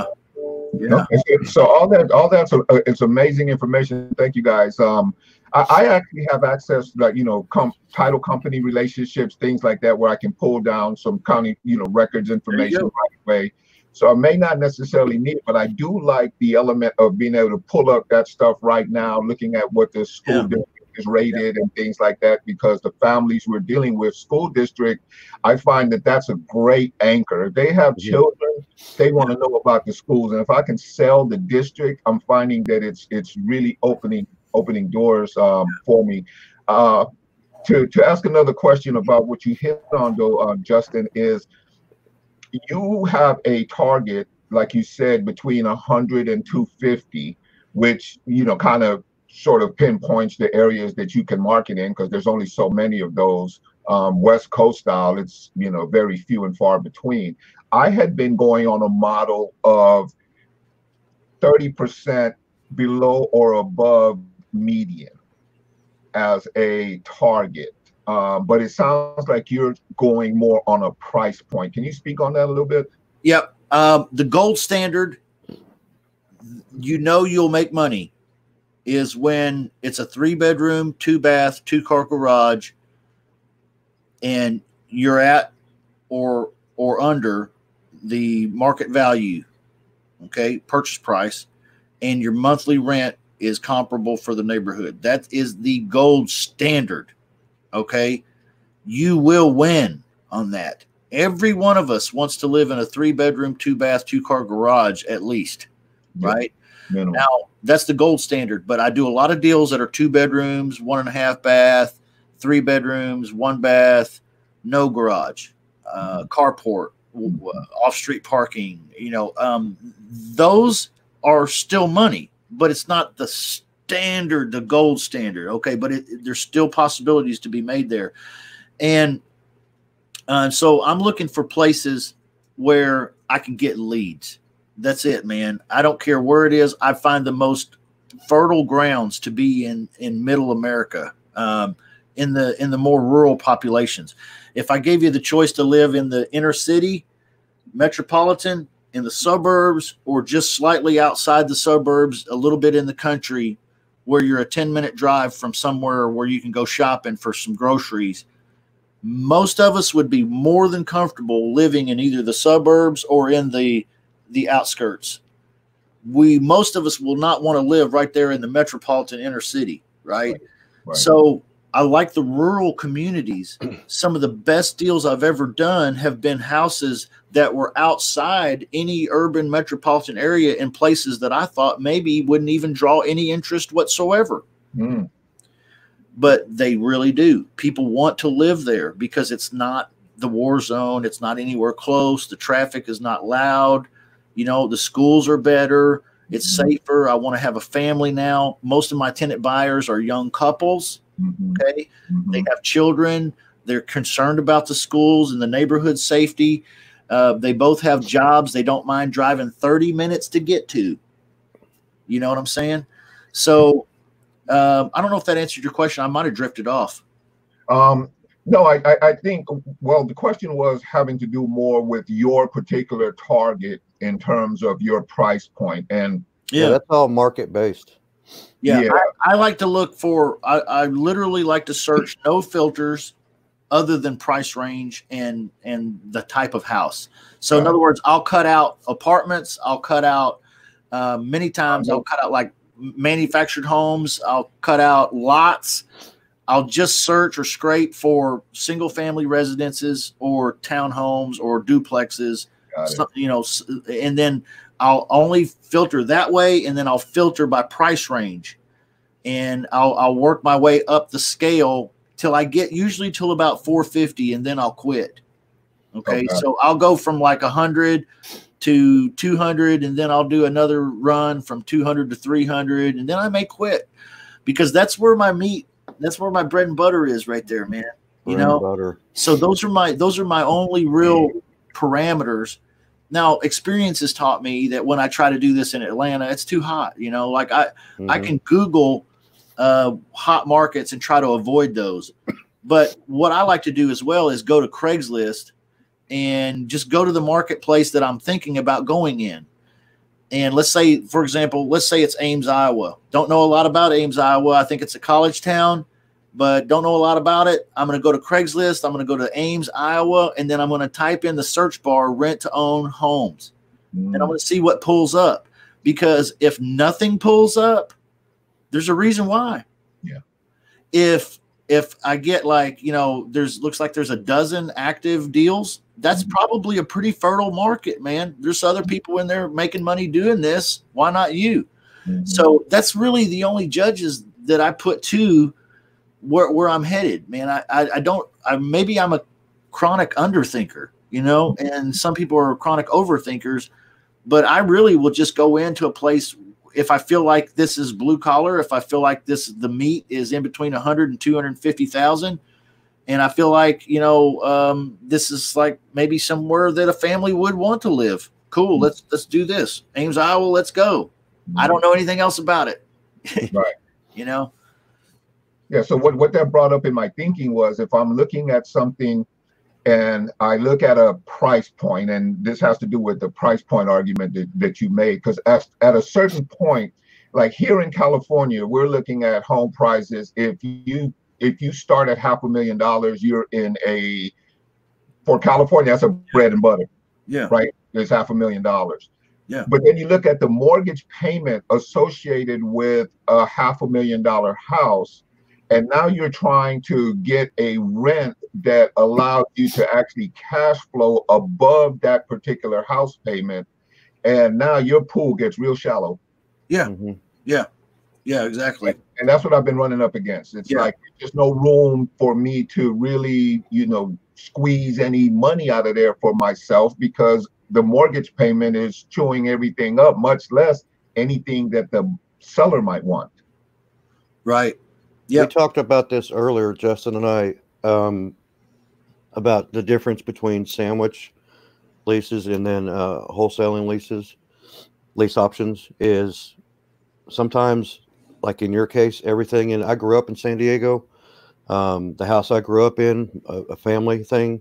So all that's it's amazing information. Thank you, guys. I actually have access to title company relationships, things like that, where I can pull down some county records information right away. So I may not necessarily need it, but I do like the element of being able to pull up that stuff right now, looking at what the school district is rated and things like that, because the families we're dealing with, school district, I find that that's a great anchor. If they have children, they want to know about the schools, and if I can sell the district, I'm finding that it's really opening doors for me. To ask another question about what you hit on though, Justin, is you have a target, like you said, between 100 and 250, which kind of sort of pinpoints the areas that you can market in, because there's only so many of those. West Coast style, it's very few and far between. I had been going on a model of 30% below or above median as a target, but it sounds like you're going more on a price point. Can you speak on that a little bit? Yep. The gold standard, you'll make money, is when it's a 3-bedroom, 2-bath, 2-car garage, and you're at or under the market value, okay, purchase price, and your monthly rent is comparable for the neighborhood. That is the gold standard, okay? You will win on that. Every one of us wants to live in a 3-bedroom, 2-bath, 2-car garage at least, right? Minimum. Now, that's the gold standard, but I do a lot of deals that are 2 bedrooms, 1.5 bath, 3 bedrooms, 1 bath, no garage, carport, off-street parking. You know, those are still money, but it's not the standard, the gold standard. Okay, but there's still possibilities to be made there, and so I'm looking for places where I can get leads. That's it, man. I don't care where it is. I find the most fertile grounds to be in middle America, in the more rural populations. If I gave you the choice to live in the inner city, metropolitan, in the suburbs, or just slightly outside the suburbs, a little bit in the country, where you're a 10-minute drive from somewhere where you can go shopping for some groceries, most of us would be more than comfortable living in either the suburbs or in the outskirts. Most of us will not want to live right there in the metropolitan inner city, right? So I like the rural communities. Some of the best deals I've ever done have been houses that were outside any urban metropolitan area in places that I thought maybe wouldn't even draw any interest whatsoever. But they really do. People want to live there because it's not the war zone. It's not anywhere close. The traffic is not loud. You know, the schools are better. It's safer. I want to have a family now. Most of my tenant buyers are young couples. Okay. They have children. They're concerned about the schools and the neighborhood safety. They both have jobs they don't mind driving 30 minutes to get to. You know what I'm saying? So I don't know if that answered your question. I might have drifted off. No, I think, well, the question was having to do more with your particular target in terms of your price point. And yeah, that's all market based. Yeah. I like to look for, I literally like to search no filters other than price range and the type of house. So in other words, I'll cut out apartments. I'll cut out, many times I'll cut out like manufactured homes. I'll cut out lots. I'll just search or scrape for single family residences or townhomes or duplexes, you know, and then I'll only filter that way. And then I'll filter by price range, and I'll work my way up the scale till I get usually till about 450, and then I'll quit. Okay. So I'll go from like 100 to 200, and then I'll do another run from 200 to 300, and then I may quit, because that's where my meat, that's where my bread and butter is right there, man. You know, so those are my only real parameters. Now, experience has taught me that when I try to do this in Atlanta, it's too hot. You know, like I can Google hot markets and try to avoid those. But what I like to do as well is go to Craigslist and just go to the marketplace that I'm thinking about going in. And let's say, for example, let's say it's Ames, Iowa. Don't know a lot about Ames, Iowa. I think it's a college town, but don't know a lot about it. I'm going to go to Craigslist. I'm going to go to Ames, Iowa, and then I'm going to type in the search bar rent to own homes. And I'm going to see what pulls up, because if nothing pulls up, there's a reason why. Yeah. If I get like, you know, looks like there's a dozen active deals, that's probably a pretty fertile market, man. There's other people in there making money doing this. Why not you? So that's really the only judges that I put to where I'm headed, man. Maybe I'm a chronic underthinker, you know, and some people are chronic overthinkers, but I really will just go into a place if I feel like this is blue collar, if I feel like the meat is in between 100 and 250,000. And I feel like, you know, this is like maybe somewhere that a family would want to live. Cool. Let's do this. Ames, Iowa. Let's go. I don't know anything else about it. Right. You know? Yeah. So what that brought up in my thinking was, if I'm looking at something and I look at a price point, and this has to do with the price point argument that you made, because at a certain point, like here in California, we're looking at home prices. If you start at $500,000, you're for California, that's a bread and butter. Yeah. Right. There's $500,000. Yeah. But then you look at the mortgage payment associated with a $500,000 house, and now you're trying to get a rent that allows you to actually cash flow above that particular house payment. And now your pool gets real shallow. Yeah. Yeah. Yeah, exactly. And that's what I've been running up against. It's like there's no room for me to really, squeeze any money out of there for myself, because the mortgage payment is chewing everything up, much less anything that the seller might want. Right. Yeah. We talked about this earlier, Justin and I, about the difference between sandwich leases and then wholesaling leases. Lease options is sometimes, like in your case, everything. I grew up in San Diego. The house I grew up in, a family thing,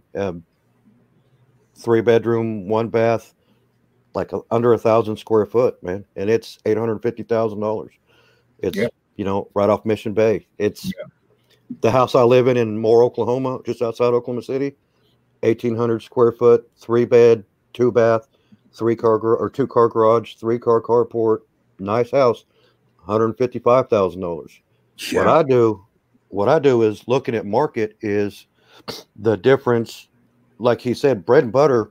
3-bedroom, 1 bath, like under 1,000 square foot, man, and it's $850,000. It's right off Mission Bay. It's the house I live in Moore, Oklahoma, just outside Oklahoma City. 1,800 square foot, 3-bed, 2-bath, 2-car garage, 3-car carport, nice house, $155,000. Yeah. What I do is looking at market is the difference. Like he said, bread and butter.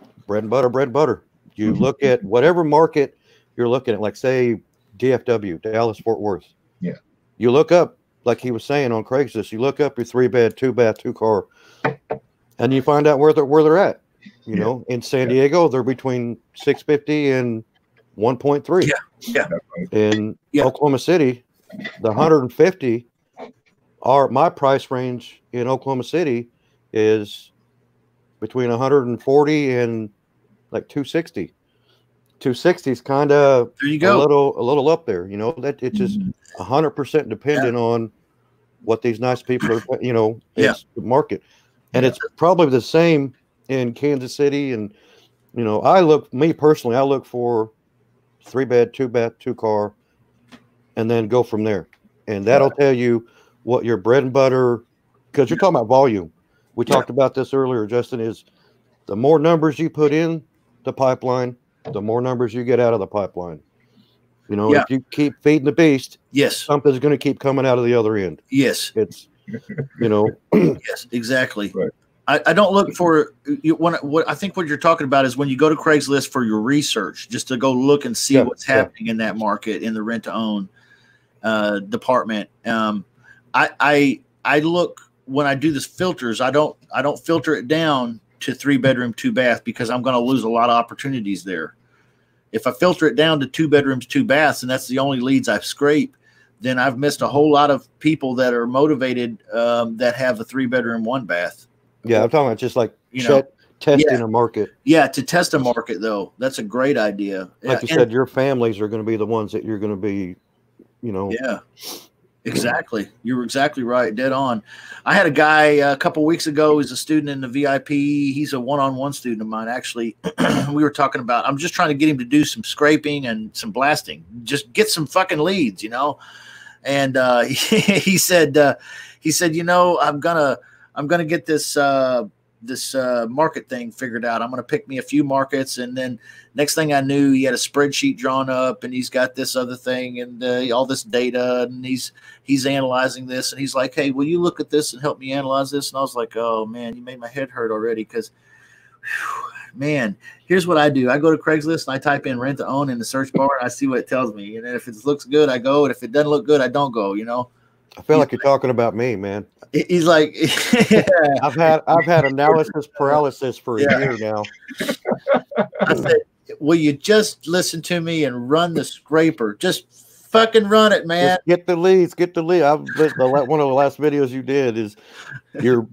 You look at whatever market you're looking at, like say DFW, Dallas Fort Worth. Yeah. You look up, like he was saying on Craigslist, you look up your 3-bed, 2-bath, 2-car, and you find out where they're at. You know, in San Diego, they're between 650 and 1.3. Yeah. In Oklahoma City, the 150 are my price range in Oklahoma City is between 140 and like 260. 260 is kind of a little up there, that it's just 100% dependent on what these nice people are, it's the market. And it's probably the same in Kansas City. And, I look for 3-bed, 2-bath, 2-car, and then go from there. And that'll tell you what your bread and butter, because you're talking about volume. We talked about this earlier, Justin, is the more numbers you put in the pipeline, the more numbers you get out of the pipeline. If you keep feeding the beast, something's going to keep coming out of the other end. Yes. It's, Yes, exactly. Right. I don't look for what I think what you're talking about is when you go to Craigslist for your research, just to go look and see what's happening in that market in the rent to own department. I look when I do this filters. I don't filter it down to 3-bedroom, 2-bath because I'm going to lose a lot of opportunities there. If I filter it down to 2 bedrooms, 2 baths, and that's the only leads I've scraped, then I've missed a whole lot of people that are motivated that have a 3-bedroom, 1-bath. Yeah, I'm talking about just like testing a market. Yeah, to test a market though, that's a great idea. Like you said, your families are going to be the ones that you're going to be, Yeah, exactly. You were exactly right. Dead on. I had a guy a couple weeks ago. He's a student in the VIP. He's a one-on-one student of mine. Actually, we were talking about. I'm just trying to get him to do some scraping and some blasting. Just get some fucking leads, And he said, I'm gonna get this market thing figured out. I'm gonna pick me a few markets, and then next thing I knew, he had a spreadsheet drawn up, and he's got this other thing and all this data, and he's analyzing this, and he's like, "Hey, will you look at this and help me analyze this?" And I was like, "Oh man, you made my head hurt already." Because, man, here's what I do: I go to Craigslist and I type in "rent to own" in the search bar, and I see what it tells me, and then if it looks good, I go, and if it doesn't look good, I don't go. I feel like you're talking about me, man. He's like, I've had analysis paralysis for a year now. I said, will you just listen to me and run the scraper? Just fucking run it, man. Just get the leads. One of the last videos you did is you're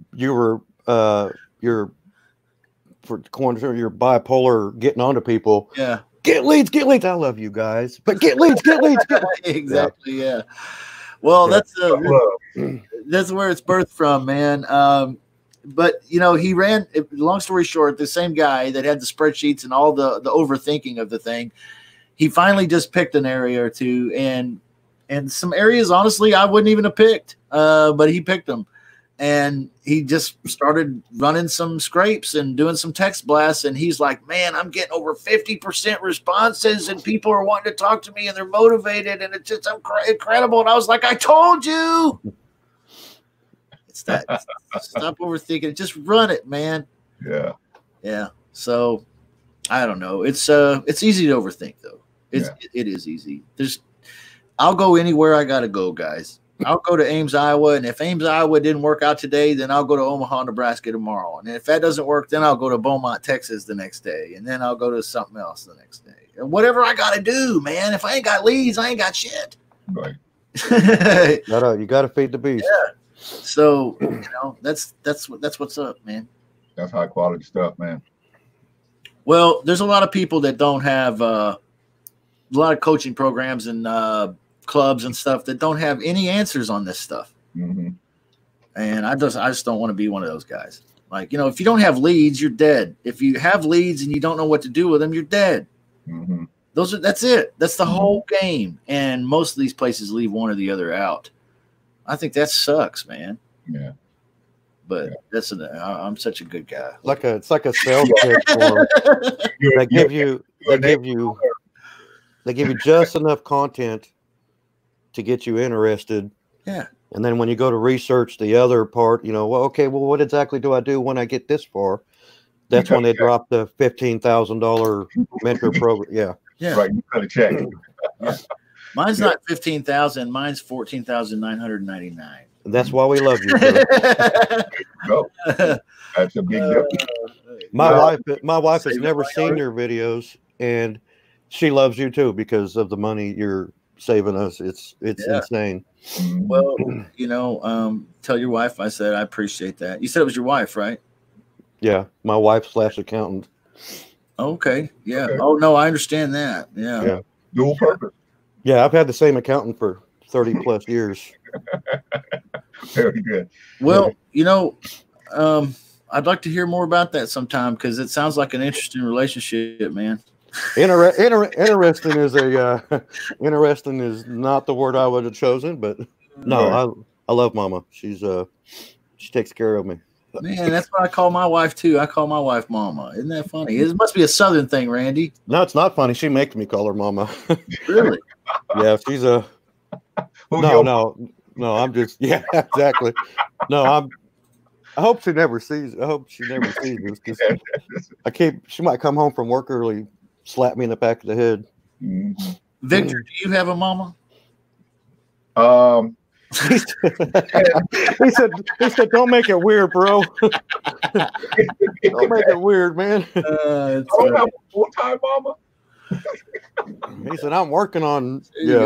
bipolar getting onto people. Yeah. Get leads. I love you guys, but get leads. Exactly. Yeah. Well, that's where it's birthed from, man. But he ran. Long story short, the same guy that had the spreadsheets and all the overthinking of the thing, he finally just picked an area or two, and some areas, honestly, I wouldn't even have picked, but he picked them, and he just started running some scrapes and doing some text blasts. And he's like, man, I'm getting over 50% responses and people are wanting to talk to me and they're motivated and it's just incredible. And I was like, I told you. It's that. Stop overthinking it. Just run it, man. Yeah. Yeah. So I don't know. It's easy to overthink though. It is easy. I'll go anywhere I gotta go, guys. I'll go to Ames, Iowa, and if Ames, Iowa didn't work out today, then I'll go to Omaha, Nebraska tomorrow. And if that doesn't work, then I'll go to Beaumont, Texas the next day, and then I'll go to something else the next day. And whatever I got to do, man. If I ain't got leads, I ain't got shit. Right. You got to feed the beast. Yeah. So that's what's up, man. That's high quality stuff, man. Well, there's a lot of people that don't have a lot of coaching programs and clubs and stuff that don't have any answers on this stuff. Mm-hmm. And I just don't want to be one of those guys. Like, if you don't have leads, you're dead. If you have leads and you don't know what to do with them, you're dead. Mm-hmm. That's it. That's the whole game. And most of these places leave one or the other out. I think that sucks, man. Yeah. But I'm such a good guy. It's like a sales pitch for they give you just enough content to get you interested. Yeah. And then when you go to research the other part, what exactly do I do when I get this far? That's when they drop the $15,000 mentor program. Yeah. Yeah. Right. You got to check. Yeah. Mine's not 15,000. Mine's 14,999. That's why we love you. Go. That's a big difference. My wife has never seen your videos, and she loves you too because of the money you're saving us. It's insane. Well, tell your wife I said I appreciate that. You said it was your wife, right? Yeah, my wife / accountant. Okay. Yeah. Okay. Oh no, I understand that. Yeah. Dual purpose. Yeah, I've had the same accountant for 30 plus years. Very good. Well, I'd like to hear more about that sometime because it sounds like an interesting relationship, man. Interesting is not the word I would have chosen, but no, I love Mama. She takes care of me. Man, that's what I call my wife too. I call my wife Mama. Isn't that funny? It must be a Southern thing, Randy. No, it's not funny. She makes me call her Mama. Really? Yeah, she's a. No. I'm just exactly. No, I hope she never sees. I hope she never sees this because she might come home from work early, slap me in the back of the head. Mm-hmm. Victor, do you have a mama? He said, "Don't make it weird, bro. Don't make it weird, man." I don't have a full-time mama. He said, "I'm working on."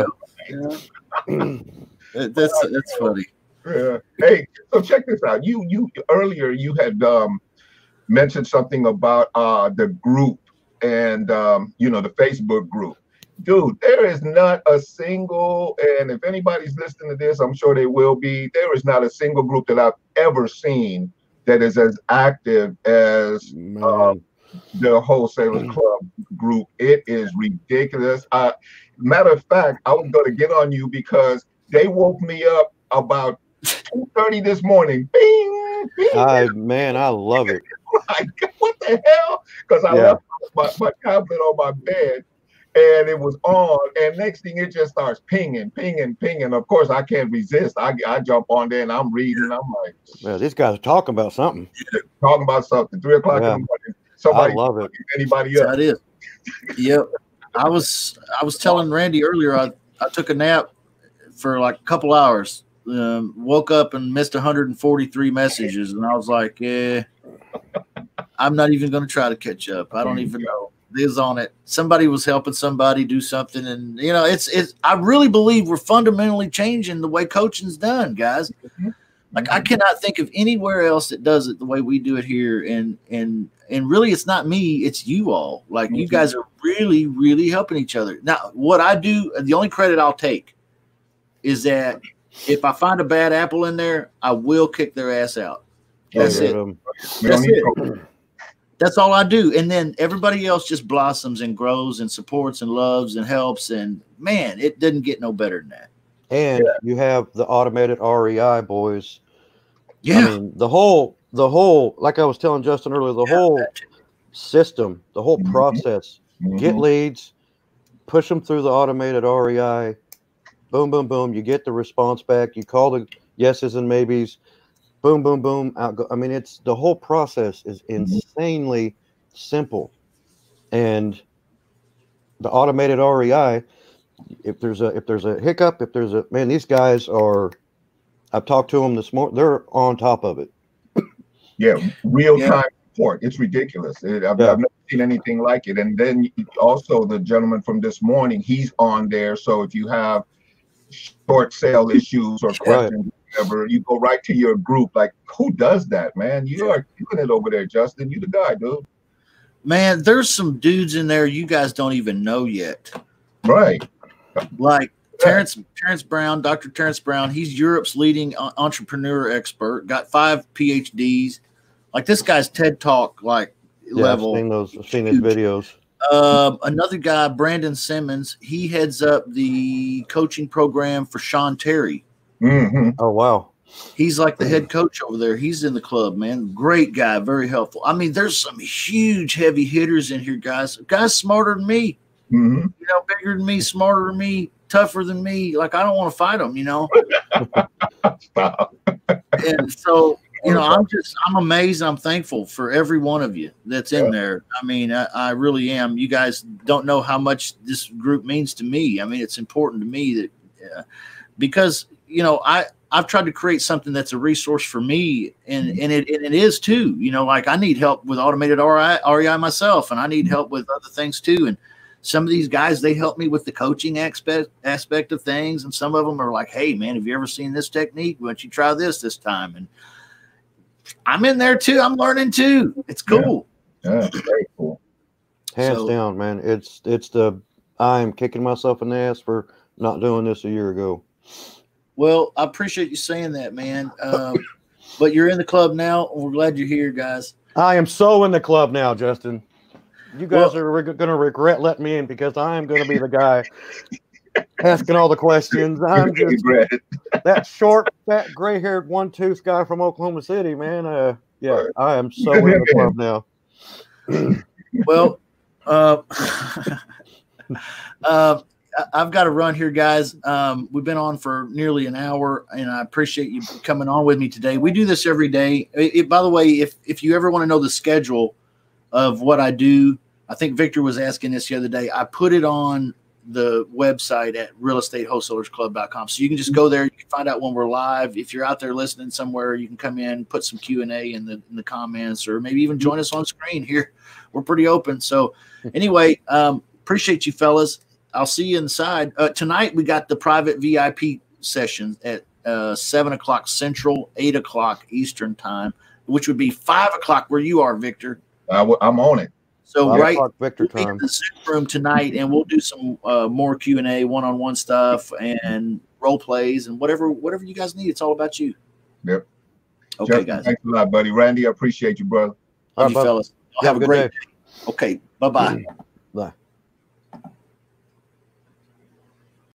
That's funny. Yeah. Hey, so check this out. You earlier you had mentioned something about the group and the Facebook group. Dude, there is not a single, and if anybody's listening to this, I'm sure they will be. There is not a single group that I've ever seen that is as active as the Wholesalers Club group. It is ridiculous. Matter of fact, I was going to get on you because they woke me up about 2:30 this morning. Bing, bing. I love it. Like, what the hell? Because I left my tablet on my bed. And it was on, and next thing it just starts pinging. Of course, I can't resist. I jump on there and I'm reading. I'm like, "Yeah, these guys are talking about something." 3 o'clock in the morning. Somebody, I love it. Anybody else? That is. Yep. I was telling Randy earlier. I took a nap for like a couple hours. Woke up and missed 143 messages, and I was like, "Yeah, I'm not even going to try to catch up. I don't even know." Is on it. Somebody was helping somebody do something, and it's. I really believe we're fundamentally changing the way coaching's done, guys. Mm-hmm. Like I cannot think of anywhere else that does it the way we do it here, and really, it's not me, it's you all. Like you guys are really, really helping each other. Now, what I do, the only credit I'll take is that if I find a bad apple in there, I will kick their ass out. That's it. That's it. That's all I do. And then everybody else just blossoms and grows and supports and loves and helps. And, man, it doesn't get no better than that. And you have the automated REI boys Yeah. I mean, the whole, like I was telling Justin earlier, the whole system, the whole process, get leads, push them through the automated REI, boom, boom, boom. You get the response back. You call the yeses and maybes, boom, boom, boom. I mean, it's the whole process is insanely simple. And the automated REI, if there's a hiccup, man, these guys are, I've talked to them this morning, they're on top of it. Yeah, real time report. It's ridiculous. I've never seen anything like it. And then also the gentleman from this morning, he's on there. So if you have short sale issues or questions, whatever, you go right to your group. Like, who does that, man? You are doing it over there, Justin. You the guy, dude. Man, there's some dudes in there you guys don't even know yet. Right. Like Terrence Brown, Dr. Terrence Brown. He's Europe's leading entrepreneur expert. Got 5 PhDs. Like this guy's TED Talk level. I've seen his videos. Another guy, Brandon Simmons. He heads up the coaching program for Sean Terry. Oh wow. He's like the head coach over there. He's in the club, man. Great guy, very helpful. I mean, there's some huge heavy hitters in here, guys. Guys smarter than me. You know, bigger than me, smarter than me, tougher than me. Like, I don't want to fight them, you know. And so, you know, I'm amazed. I'm thankful for every one of you that's in there. I mean, I really am. You guys don't know how much this group means to me. I mean, it's important to me that because, you know, I've tried to create something that's a resource for me, and it is too. You know, like I need help with automated REI myself, and I need help with other things too. And some of these guys, they help me with the coaching aspect of things, and some of them are like, "Hey, man, have you ever seen this technique? Why don't you try this time?" And I'm in there too. I'm learning too. It's cool. Yeah, very cool. Hands down, man. I'm kicking myself in the ass for not doing this a year ago. Well, I appreciate you saying that, man. But you're in the club now, and we're glad you're here, guys. I am so in the club now, Justin. You guys are going to regret letting me in because I am going to be the guy asking all the questions. I'm just that short, fat, gray-haired, one-tooth guy from Oklahoma City, man. I am so in the club now. Well, I've got to run here, guys. We've been on for nearly an hour, and I appreciate you coming on with me today. We do this every day. By the way, if you ever want to know the schedule of what I do, I think Victor was asking this the other day. I put it on the website at realestatewholesalersclub.com. So you can just go there. You can find out when we're live. If you're out there listening somewhere, you can come in, put some Q&A in the comments, or maybe even join us on screen here. We're pretty open. So anyway, appreciate you fellas. I'll see you inside. Tonight we got the private VIP session at 7 o'clock Central, 8 o'clock Eastern time, which would be 5 o'clock where you are, Victor. I'm on it. So Victor we'll be in the Zoom room tonight, and we'll do some more Q&A, one-on-one stuff, and role plays, and whatever you guys need. It's all about you. Yep. Okay, Justin, guys. Thanks a lot, buddy. Randy, I appreciate you, brother. Love you, fellas. Have a great day. Okay. Bye-bye.